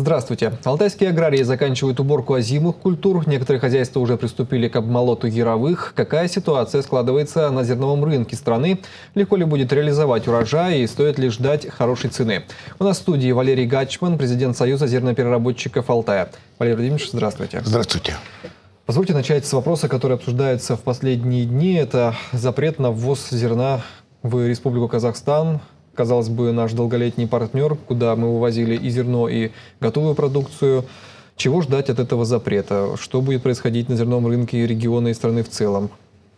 Здравствуйте. Алтайские аграрии заканчивают уборку озимых культур. Некоторые хозяйства уже приступили к обмолоту яровых. Какая ситуация складывается на зерновом рынке страны? Легко ли будет реализовать урожай и стоит ли ждать хорошей цены? У нас в студии Валерий Гатчман, президент Союза зернопереработчиков Алтая. Валерий Владимирович, здравствуйте. Здравствуйте. Позвольте начать с вопроса, который обсуждается в последние дни. Это запрет на ввоз зерна в Республику Казахстан. Казалось бы, наш долголетний партнер, куда мы вывозили и зерно, и готовую продукцию. Чего ждать от этого запрета? Что будет происходить на зерновом рынке региона и страны в целом?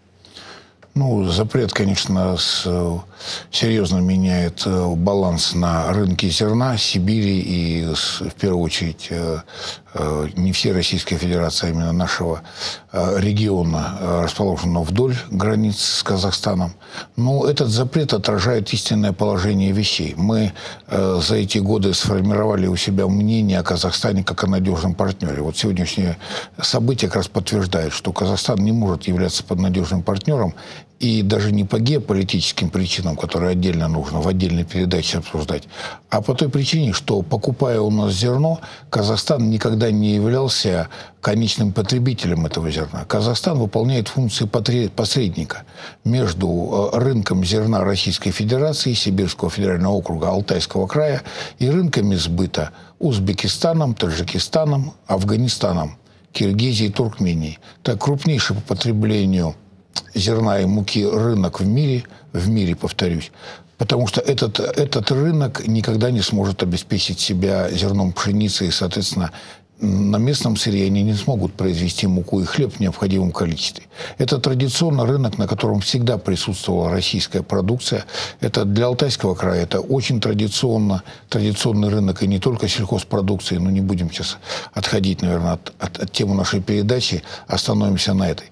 Запрет, конечно, серьезно меняет баланс на рынке зерна Сибири и, в первую очередь, не всей Российской Федерации, а именно нашего региона, расположенного вдоль границ с Казахстаном. Но этот запрет отражает истинное положение вещей. Мы за эти годы сформировали у себя мнение о Казахстане как о надежном партнере. Вот сегодняшнее событие как раз подтверждает, что Казахстан не может являться надежным партнером, и даже не по геополитическим причинам, которые отдельно нужно в отдельной передаче обсуждать, а по той причине, что, покупая у нас зерно, Казахстан никогда не являлся конечным потребителем этого зерна. Казахстан выполняет функции посредника между рынком зерна Российской Федерации, Сибирского федерального округа, Алтайского края и рынками сбыта Узбекистаном, Таджикистаном, Афганистаном, Киргизией и Туркменией. Так, крупнейший по потреблению зерна и муки рынок в мире, повторюсь, потому что этот рынок никогда не сможет обеспечить себя зерном пшеницы, и, соответственно, на местном сырье они не смогут произвести муку и хлеб в необходимом количестве. Это традиционно рынок, на котором всегда присутствовала российская продукция. Это для Алтайского края это очень традиционный рынок, и не только сельхозпродукции, но не будем сейчас отходить, наверное, от темы нашей передачи, остановимся на этой.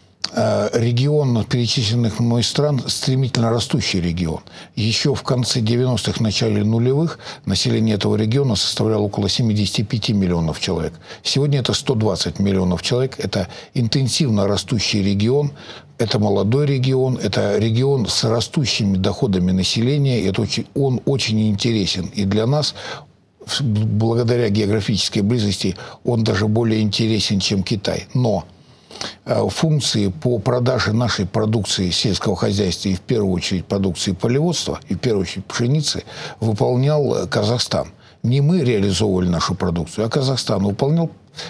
Регион перечисленных мной стран стремительно растущий регион. Еще в конце 90-х, начале нулевых население этого региона составляло около 75 миллионов человек. Сегодня это 120 миллионов человек. Это интенсивно растущий регион. Это молодой регион. Это регион с растущими доходами населения. Он очень интересен. И для нас, благодаря географической близости, он даже более интересен, чем Китай. Но функции по продаже нашей продукции сельского хозяйства и в первую очередь продукции полеводства, и в первую очередь пшеницы, выполнял Казахстан. Не мы реализовывали нашу продукцию, а Казахстан выполнял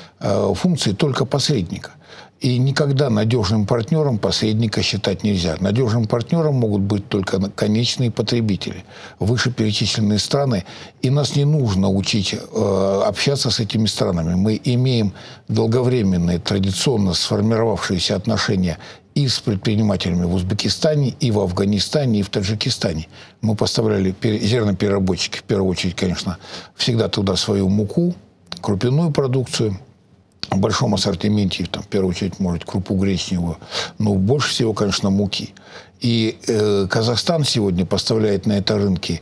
функции только посредника. И никогда надежным партнером посредника считать нельзя. Надежным партнером могут быть только конечные потребители, вышеперечисленные страны. И нас не нужно учить общаться с этими странами. Мы имеем долговременные, традиционно сформировавшиеся отношения и с предпринимателями в Узбекистане, и в Афганистане, и в Таджикистане. Мы поставляли зернопереработчики, в первую очередь, конечно, всегда туда свою муку, крупяную продукцию, в большом ассортименте, в первую очередь, может, крупу гречневую, но больше всего, конечно, муки. И Казахстан сегодня поставляет на это рынки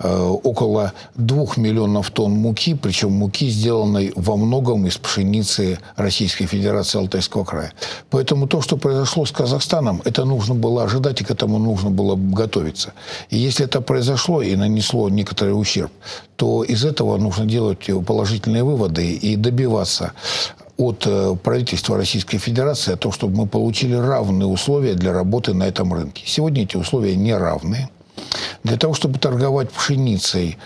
около 2 миллионов тонн муки, причем муки, сделанной во многом из пшеницы Российской Федерации Алтайского края. Поэтому то, что произошло с Казахстаном, это нужно было ожидать, и к этому нужно было готовиться. И если это произошло и нанесло некоторый ущерб, то из этого нужно делать положительные выводы и добиваться от правительства Российской Федерации о том, чтобы мы получили равные условия для работы на этом рынке. Сегодня эти условия неравные. Для того, чтобы торговать пшеницей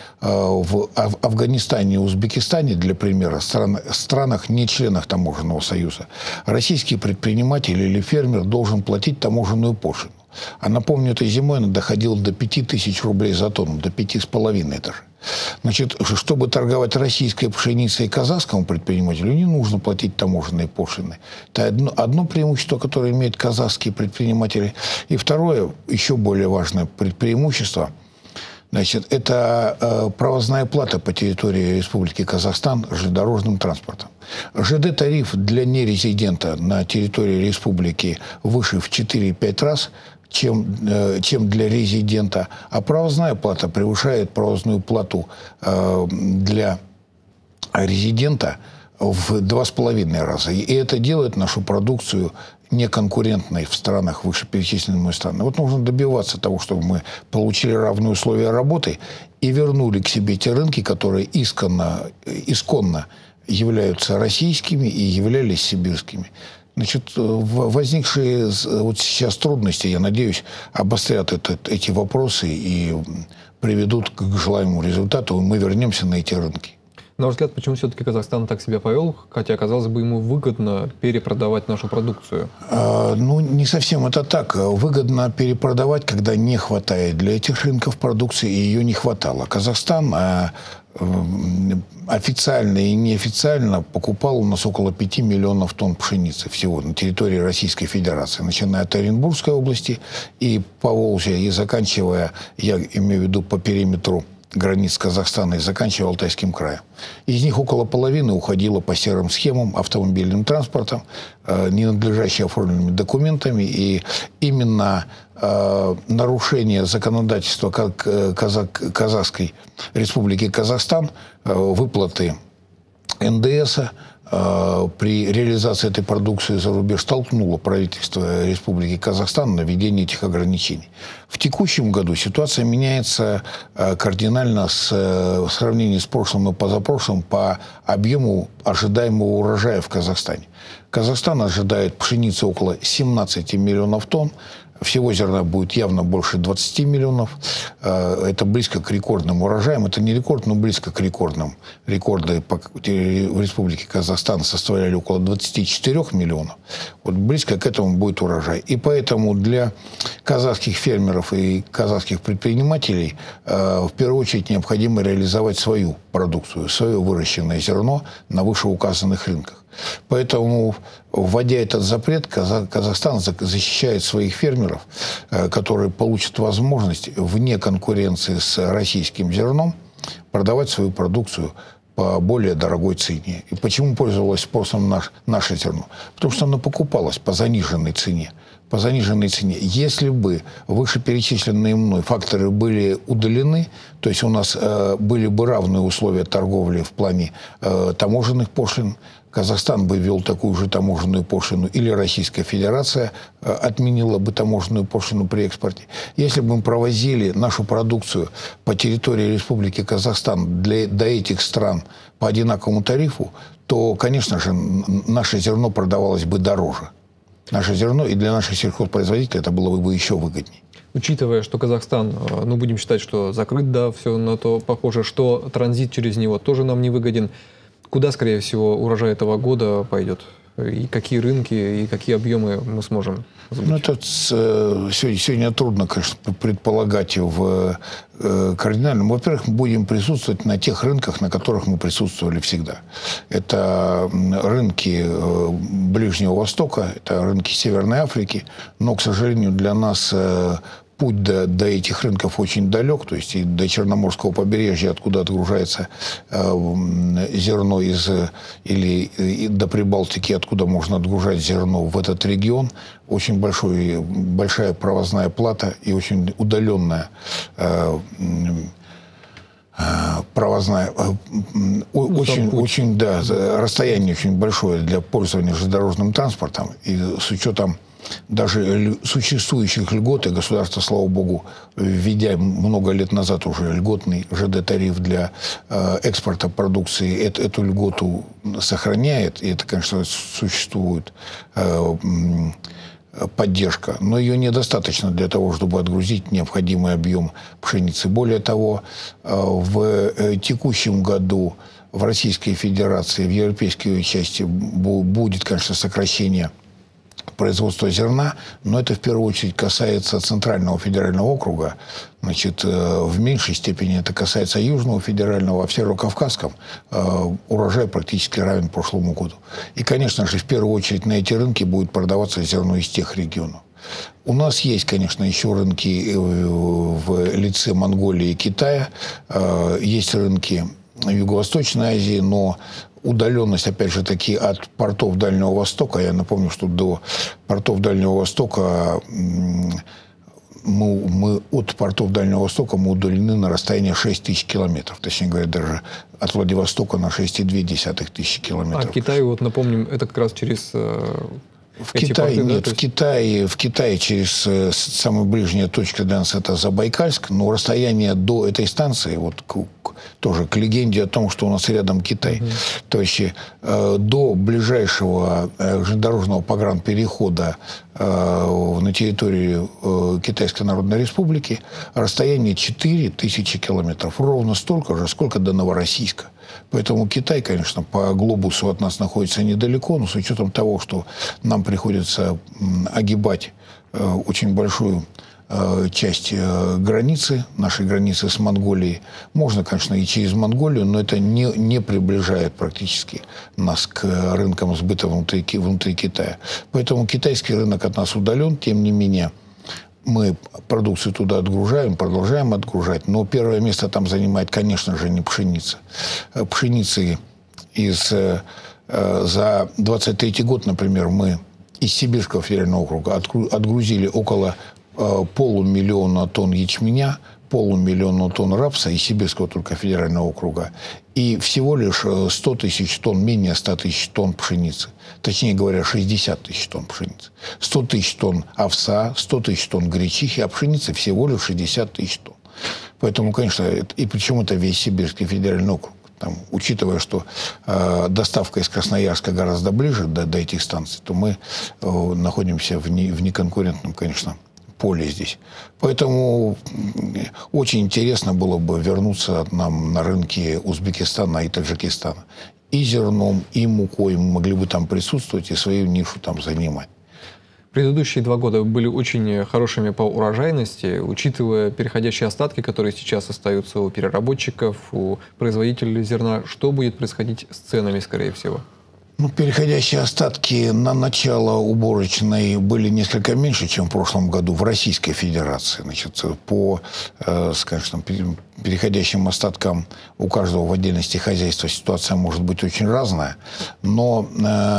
в Афганистане и Узбекистане, для примера, странах, не членах Таможенного союза, российский предприниматель или фермер должен платить таможенную пошлину. А напомню, этой зимой она доходила до 5000 рублей за тонну, до 5,5 даже. Значит, чтобы торговать российской пшеницей казахскому предпринимателю, не нужно платить таможенные пошлины. Это одно преимущество, которое имеют казахские предприниматели. И второе, еще более важное преимущество, значит, это провозная плата по территории Республики Казахстан железнодорожным транспортом. ЖД-тариф для нерезидента на территории республики выше в 4-5 раз, чем для резидента, а провозная плата превышает провозную плату для резидента в 2,5 раза. И это делает нашу продукцию неконкурентной в странах, вышеперечисленных стран. Вот нужно добиваться того, чтобы мы получили равные условия работы и вернули к себе те рынки, которые исконно являются российскими и являлись сибирскими. Значит, возникшие вот сейчас трудности, я надеюсь, обострят эти вопросы и приведут к желаемому результату, и мы вернемся на эти рынки. На ваш взгляд, почему все-таки Казахстан так себя повел, хотя, казалось бы, ему выгодно перепродавать нашу продукцию? Ну, не совсем это так. Выгодно перепродавать, когда не хватает для этих рынков продукции, и ее не хватало. Казахстан официально и неофициально покупал у нас около 5 миллионов тонн пшеницы всего на территории Российской Федерации, начиная от Оренбургской области и Поволжья, и заканчивая, я имею в виду по периметру границ Казахстана и заканчивая Алтайским краем. Из них около половины уходило по серым схемам, автомобильным транспортом, ненадлежащими оформленными документами. И именно нарушение законодательства Казахской Республики Казахстан, выплаты НДСа при реализации этой продукции за рубеж столкнуло правительство Республики Казахстан на введение этих ограничений. В текущем году ситуация меняется кардинально в сравнении с прошлым и позапрошлым по объему ожидаемого урожая в Казахстане. Казахстан ожидает пшеницы около 17 миллионов тонн. Всего зерна будет явно больше 20 миллионов. Это близко к рекордным урожаям. Это не рекорд, но близко к рекордным. Рекорды в Республике Казахстан составляли около 24 миллионов. Вот близко к этому будет урожай. И поэтому для казахских фермеров и казахских предпринимателей в первую очередь необходимо реализовать свою продукцию, свое выращенное зерно на вышеуказанных рынках. Поэтому, вводя этот запрет, Казахстан защищает своих фермеров, которые получат возможность вне конкуренции с российским зерном продавать свою продукцию по более дорогой цене. И почему пользовалось спросом наше зерно? Потому что оно покупалось по заниженной цене. По заниженной цене. Если бы вышеперечисленные мной факторы были удалены, то есть у нас были бы равные условия торговли в плане таможенных пошлин, Казахстан бы ввел такую же таможенную пошлину, или Российская Федерация отменила бы таможенную пошлину при экспорте. Если бы мы провозили нашу продукцию по территории Республики Казахстан до этих стран по одинаковому тарифу, то, конечно же, наше зерно продавалось бы дороже. Наше зерно, и для наших сельхозпроизводителей это было бы еще выгоднее. Учитывая, что Казахстан, ну, будем считать, что закрыт, да, все на то похоже, что транзит через него тоже нам не выгоден. Куда, скорее всего, урожай этого года пойдет? И какие рынки, и какие объемы мы сможем сбыть? Ну, это сегодня трудно, конечно, предполагать кардинально. Во-первых, мы будем присутствовать на тех рынках, на которых мы присутствовали всегда. Это рынки Ближнего Востока, это рынки Северной Африки. Но, к сожалению, для нас путь до этих рынков очень далек, то есть и до Черноморского побережья, откуда отгружается зерно или до Прибалтики, откуда можно отгружать зерно в этот регион, очень большая провозная плата и очень удаленная провозная, расстояние очень большое для пользования железнодорожным транспортом, и с учетом даже существующих льгот, и государство, слава богу, введя много лет назад уже льготный ЖД-тариф для экспорта продукции, эту льготу сохраняет, и это, конечно, существует поддержка, но ее недостаточно для того, чтобы отгрузить необходимый объем пшеницы. Более того, в текущем году в Российской Федерации, в европейской части будет, конечно, сокращение производства зерна, но это в первую очередь касается Центрального федерального округа. Значит, в меньшей степени это касается Южного федерального, а в Северо-Кавказском урожай практически равен прошлому году. И, конечно же, в первую очередь на эти рынки будет продаваться зерно из тех регионов. У нас есть, конечно, еще рынки в лице Монголии и Китая, есть рынки в Юго-Восточной Азии, но удаленность, опять же таки, от портов Дальнего Востока, я напомню, что до портов Дальнего Востока мы от портов Дальнего Востока мы удалены на расстояние 6 тысяч километров. Точнее говоря, даже от Владивостока на 6,2 тысячи километров. А Китай, вот напомним, это как раз через В эти Китае порты, да, нет. то есть- В Китае через самая ближняя точка для нас это Забайкальск, но расстояние до этой станции, вот тоже к легенде о том, что у нас рядом Китай. То есть до ближайшего железнодорожного погранперехода на территории Китайской Народной Республики расстояние 4000 километров. Ровно столько же, сколько до Новороссийска. Поэтому Китай, конечно, по глобусу от нас находится недалеко, но с учетом того, что нам приходится огибать очень большую часть границы, нашей границы с Монголией. Можно, конечно, и через Монголию, но это не приближает практически нас к рынкам сбыта внутри Китая. Поэтому китайский рынок от нас удален, тем не менее, мы продукцию туда отгружаем, продолжаем отгружать, но первое место там занимает, конечно же, не пшеница. Пшеницы за 23 год, например, мы из Сибирского федерального округа отгрузили около 500 000 тонн ячменя, 500 000 тонн рапса из Сибирского только федерального округа и всего лишь 100 тысяч тонн, менее 100 тысяч тонн пшеницы. Точнее говоря, 60 тысяч тонн пшеницы. 100 тысяч тонн овса, 100 тысяч тонн гречихи, а пшеницы всего лишь 60 тысяч тонн. Поэтому, конечно, и причем это весь Сибирский федеральный округ. Там, учитывая, что доставка из Красноярска гораздо ближе до этих станций, то мы находимся в неконкурентном, конечно, поле здесь. Поэтому очень интересно было бы вернуться нам на рынки Узбекистана и Таджикистана. И зерном, и мукой мы могли бы там присутствовать и свою нишу там занимать. Предыдущие 2 года были очень хорошими по урожайности, учитывая переходящие остатки, которые сейчас остаются у переработчиков, у производителей зерна. Что будет происходить с ценами, скорее всего? Ну, переходящие остатки на начало уборочной были несколько меньше, чем в прошлом году в Российской Федерации. Значит, по, скажем, переходящим остаткам у каждого в отдельности хозяйства ситуация может быть очень разная, но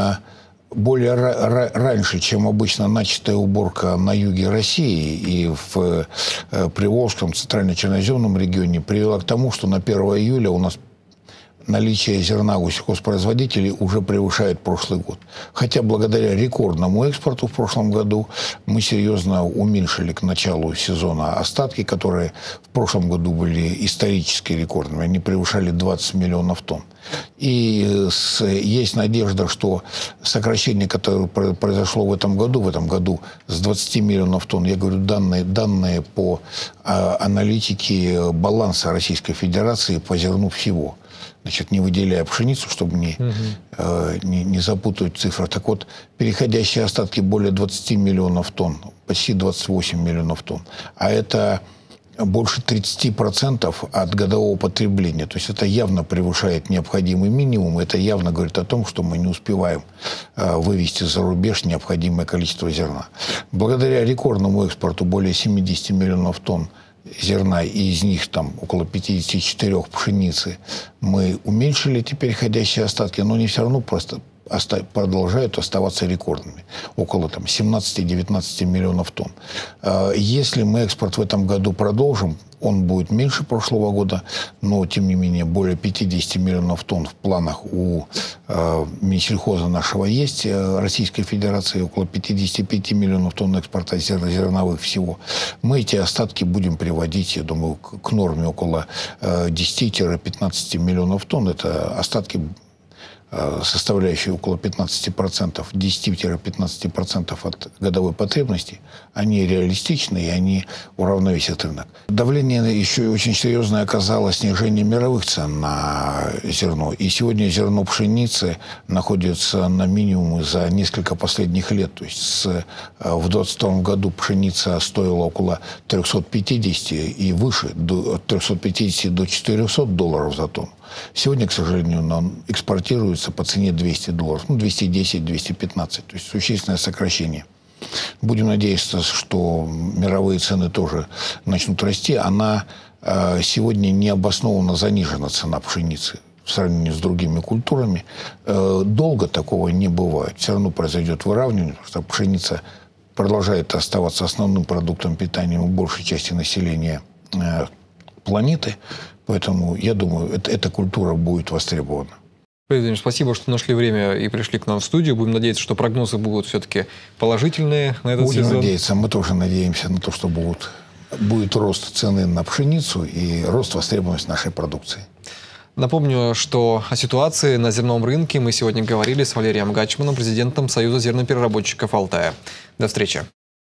более раньше, чем обычно начатая уборка на юге России и в Приволжском, Центрально-Черноземном регионе привела к тому, что на 1 июля у нас наличие зерна у сельхозпроизводителей уже превышает прошлый год. Хотя благодаря рекордному экспорту в прошлом году мы серьезно уменьшили к началу сезона остатки, которые в прошлом году были исторически рекордными. Они превышали 20 миллионов тонн. И есть надежда, что сокращение, которое произошло в этом году с 20 миллионов тонн, я говорю, данные по аналитике баланса Российской Федерации по зерну всего. Значит, не выделяя пшеницу, чтобы не запутать цифры. Так вот, переходящие остатки более 20 миллионов тонн, почти 28 миллионов тонн. А это больше 30% от годового потребления. То есть это явно превышает необходимый минимум. Это явно говорит о том, что мы не успеваем вывести за рубеж необходимое количество зерна. Благодаря рекордному экспорту более 70 миллионов тонн зерна, и из них там около 54 пшеницы, мы уменьшили эти переходящие остатки, но они все равно просто продолжают оставаться рекордными. Около 17-19 миллионов тонн. Если мы экспорт в этом году продолжим, он будет меньше прошлого года, но, тем не менее, более 50 миллионов тонн в планах у Минсельхоза нашего есть. Российской Федерации около 55 миллионов тонн экспорта зерновых всего. Мы эти остатки будем приводить, я думаю, к норме около 10-15 миллионов тонн. Это остатки, составляющие около 15%, 10-15% от годовой потребности, они реалистичны и они уравновесят рынок. Давление еще очень серьезное оказало снижение мировых цен на зерно. И сегодня зерно пшеницы находится на минимуме за несколько последних лет. То есть в 2022 году пшеница стоила около 350 и выше, от 350 до 400 долларов за тонну. Сегодня, к сожалению, нам экспортируется по цене $200, 210-215, то есть существенное сокращение. Будем надеяться, что мировые цены тоже начнут расти. Она сегодня необоснованно занижена, цена пшеницы, в сравнении с другими культурами. Долго такого не бывает. Все равно произойдет выравнивание, потому что пшеница продолжает оставаться основным продуктом питания у большей части населения планеты. Поэтому, я думаю, эта культура будет востребована. Владимир, спасибо, что нашли время и пришли к нам в студию. Будем надеяться, что прогнозы будут все-таки положительные на этот сезон. Будем надеяться. Мы тоже надеемся на то, что будет рост цены на пшеницу и рост востребованности нашей продукции. Напомню, что о ситуации на зерновом рынке мы сегодня говорили с Валерием Гачманом, президентом Союза зернопереработчиков Алтая. До встречи.